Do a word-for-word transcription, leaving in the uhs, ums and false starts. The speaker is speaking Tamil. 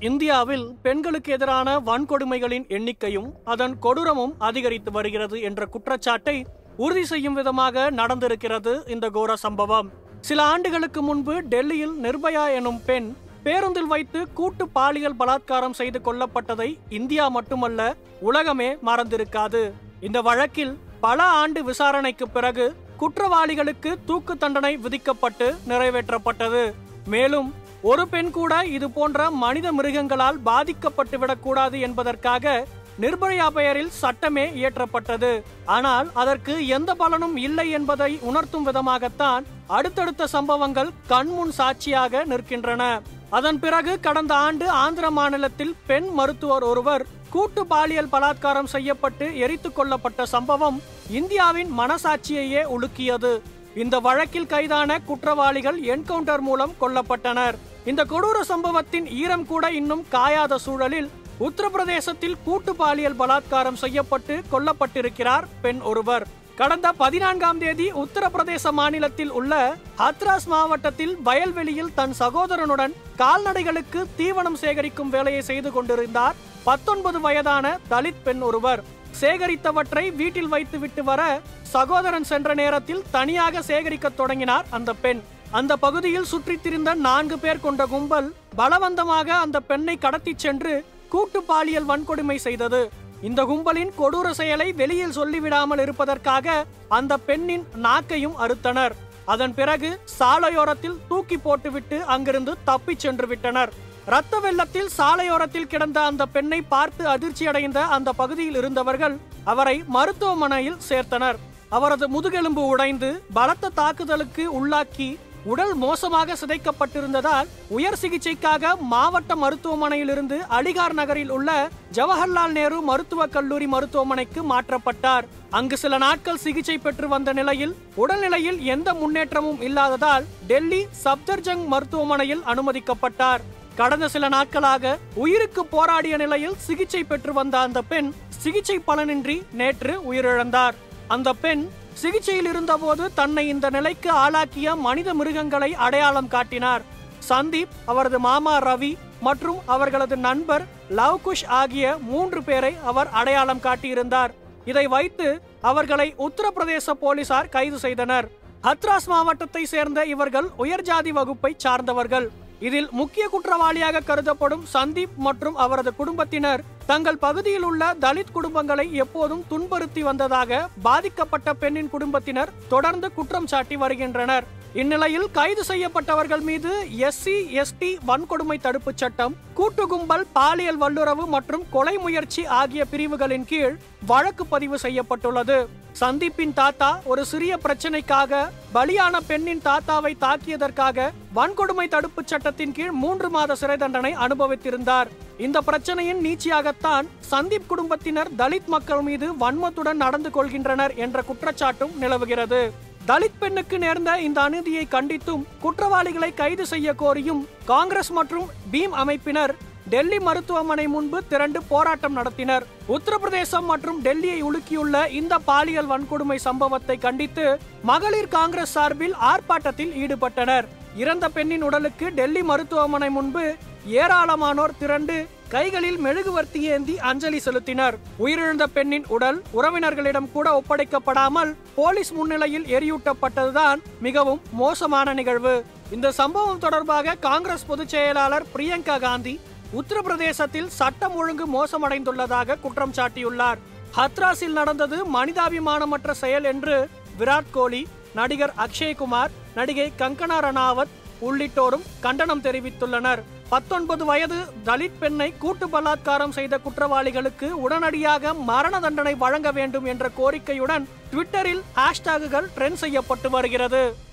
இந்தியாவில் பெண்களுக்கு எதிரான வன்கொடுமைகளின் எண்ணிக்கையும் அதன் கொடூரமும் அதிகரித்து வருகிறது என்ற குற்றச்சாட்டை உறுதி செய்யும் விதமாக நடந்திருக்கிறது இந்த கோர சம்பவம். சில ஆண்டுகளுக்கு முன்பு டெல்லியில் நிர்பயா எனும் பெண் பேருந்தில் வைத்து கூட்டு பாலியல் பலாத்காரம் செய்து கொல்லப்பட்டதை இந்தியா மட்டுமல்ல உலகமே மறந்திருக்காது. இந்த வழக்கில் பல ஆண்டு விசாரணைக்கு பிறகு குற்றவாளிகளுக்கு தூக்கு தண்டனை விதிக்கப்பட்டு நிறைவேற்றப்பட்டது. மேலும் ஒரு பெண் கூட இது போன்ற மனித மிருகங்களால் பாதிக்கப்பட்டு விடக்கூடாது என்பதற்காக நிர்பயா பெயரில் சட்டமே இயற்றப்பட்டது. ஆனால் அதற்கு எந்த பலனும் இல்லை என்பதை உணர்த்தும் விதமாகத்தான் அடுத்தடுத்த சம்பவங்கள் கண்முன் சாட்சியாக நிற்கின்றன. அதன் பிறகு கடந்த ஆண்டு ஆந்திர மாநிலத்தில் பெண் மருத்துவர் ஒருவர் கூட்டு பாலியல் பலாத்காரம் செய்யப்பட்டு எரித்து கொல்லப்பட்ட சம்பவம் இந்தியாவின் மனசாட்சியையே உலுக்கியது. இந்த வழக்கில் கைதான குற்றவாளிகள் என்கவுண்டர் மூலம் கொல்லப்பட்டனர். இந்த கொடூர சம்பவத்தின் ஈரம் கூட இன்னும் காயாத சூழலில் உத்தரப்பிரதேசத்தில் கூட்டு பாலியல் பலாத்காரம் செய்யப்பட்டு கொல்லப்பட்டிருக்கிறார் பெண் ஒருவர். கடந்த பதினான்காம் தேதி உத்தரப்பிரதேச மாநிலத்தில் உள்ள ஹத்ராஸ் மாவட்டத்தில் வயல்வெளியில் தன் சகோதரனுடன் கால்நடைகளுக்கு தீவனம் சேகரிக்கும் வேலையை செய்து கொண்டிருந்தார் பத்தொன்பது வயதான தலித் பெண் ஒருவர். சேகரித்தவற்றை வீட்டில் வைத்து விட்டு வர சகோதரன் சென்ற நேரத்தில் தனியாக சேகரிக்க தொடங்கினார் அந்த பெண். அந்த பகுதியில் சுற்றித் திரிந்த நான்கு பேர் கொண்ட கும்பல் பலவந்தமாக அந்த பெண்ணை கடத்தி சென்று கூட்டு பாலியல் வன்கொடுமை செய்தது. இந்த கும்பலின் கொடூர செயலை வெளியில் சொல்லிவிடாமல் இருப்பதற்காக அந்த பெண்ணின் நாக்கையும் அறுத்தனர். அதன் பிறகு சாலையோரத்தில் தூக்கி போட்டுவிட்டு அங்கிருந்து தப்பிச் சென்று விட்டனர். இரத்த வெள்ளத்தில் சாலையோரத்தில் கிடந்த அந்த பெண்ணை பார்த்து அதிர்ச்சியடைந்த அந்த பகுதியில் இருந்தவர்கள் அவரை மருத்துவமனையில் சேர்த்தனர். அவரது முதுகெலும்பு உடைந்து பலத்த தாக்குதலுக்கு உள்ளாக்கி உடல் மோசமாக சிதைக்கப்பட்டிருந்ததால் உயர் சிகிச்சைக்காக மாவட்ட மருத்துவமனையில் இருந்து அலிகார் நகரில் உள்ள ஜவஹர்லால் நேரு மருத்துவக் கல்லூரி மருத்துவமனைக்கு மாற்றப்பட்டார். அங்கு சில நாட்கள் சிகிச்சை பெற்று வந்த நிலையில் உடல்நிலையில் எந்த முன்னேற்றமும் இல்லாததால் டெல்லி சப்தர்ஜங் மருத்துவமனையில் அனுமதிக்கப்பட்டார். கடந்த சில நாட்களாக உயிருக்கு போராடிய நிலையில் சிகிச்சை பெற்று வந்த அந்த பெண் சிகிச்சை பலனின்றி நேற்று உயிரிழந்தார். அந்த பெண் சிகிச்சையில் இருந்தபோது தன்னை இந்த நிலைக்கு ஆளாக்கிய மனித மிருகங்களை அடையாளம் காட்டினார். சந்தீப், அவரது மாமா ரவி மற்றும் அவர்களது நண்பர் லவ்குஷ் ஆகிய மூன்று பேரை அவர் அடையாளம் காட்டியிருந்தார். இதை வைத்து அவர்களை உத்தரப்பிரதேச போலீசார் கைது செய்தனர். ஹத்ராஸ் மாவட்டத்தை சேர்ந்த இவர்கள் உயர்ஜாதி வகுப்பை சார்ந்தவர்கள். இதில் முக்கிய குற்றவாளியாக கருதப்படும் சந்தீப் மற்றும் அவரது குடும்பத்தினர் தங்கள் பகுதியில் உள்ள தலித் குடும்பங்களை எப்போதும் துன்புறுத்தி வந்ததாக பாதிக்கப்பட்ட பெண்ணின் குடும்பத்தினர் தொடர்ந்து குற்றம் சாட்டி வருகின்றனர். இந்நிலையில் கைது செய்யப்பட்டவர்கள் மீது எஸ்சி எஸ்டி வன்கொடுமை தடுப்பு சட்டம், கூட்டு கும்பல் பாலியல் வல்லுறவு மற்றும் கொலை முயற்சி ஆகிய பிரிவுகளின் கீழ் வழக்கு பதிவு செய்யப்பட்டுள்ளது. சந்தீப்பின் தாத்தா ஒரு சிறிய பிரச்சனைக்காக பலியான பெண்ணின் தாத்தாவை தாக்கியதற்காக வன்கொடுமை தடுப்பு சட்டத்தின் கீழ் மூன்று மாத சிறை தண்டனை அனுபவித்திருந்தார். இந்த பிரச்சனையின் நீட்சியாகத்தான் சந்தீப் குடும்பத்தினர் தலித் மக்கள் மீது வன்மத்துடன் நடந்து கொள்கின்றனர் என்ற குற்றச்சாட்டும் நிலவுகிறது. தலித் பெண்ணுக்கு நேர்ந்த இந்த அநீதியை கண்டித்தும் குற்றவாளிகளை கைது செய்ய கோரியும் காங்கிரஸ் மற்றும் பீம் அமைப்பினர் டெல்லி மருத்துவமனை முன்பு திரண்டு போராட்டம் நடத்தினர். உத்தரப்பிரதேசம் மற்றும் டெல்லியை உலுக்கியுள்ள இந்த பாலியல் வன்கொடுமை சம்பவத்தை கண்டித்து மகளிர் காங்கிரஸ் சார்பில் ஆர்ப்பாட்டத்தில் ஈடுபட்டனர். இறந்த பெண்ணின் உடலுக்கு டெல்லி மருத்துவமனை முன்பு ஏராளமானோர் திரண்டு கைகளில் மெழுகுவர்த்தி ஏந்தி அஞ்சலி செலுத்தினர். உயிரிழந்த பெண்ணின் உடல் உறவினர்களிடம் கூட ஒப்படைக்கப்படாமல் போலீஸ் முன்னிலையில் எரியூட்டப்பட்டதுதான் மிகவும் மோசமான நிகழ்வு. இந்த சம்பவம் தொடர்பாக காங்கிரஸ் பொதுச் செயலாளர் பிரியங்கா காந்தி உத்தரப்பிரதேசத்தில் சட்டம் ஒழுங்கு மோசமடைந்துள்ளதாக குற்றம் சாட்டியுள்ளார். ஹத்ராஸில் நடந்தது மனிதாபிமானமற்ற செயல் என்று விராட் கோலி, நடிகர் அக்ஷய்குமார், நடிகை கங்கனா ரணாவத் உள்ளிட்டோரும் கண்டனம் தெரிவித்துள்ளனர். பத்தொன்பது வயது தலித் பெண்ணை கூட்டு பலாத்காரம் செய்த குற்றவாளிகளுக்கு உடனடியாக மரண தண்டனை வழங்க வேண்டும் என்ற கோரிக்கையுடன் ட்விட்டரில் ஹேஷ்டாகுகள் ட்ரெண்ட் செய்யப்பட்டு வருகிறது.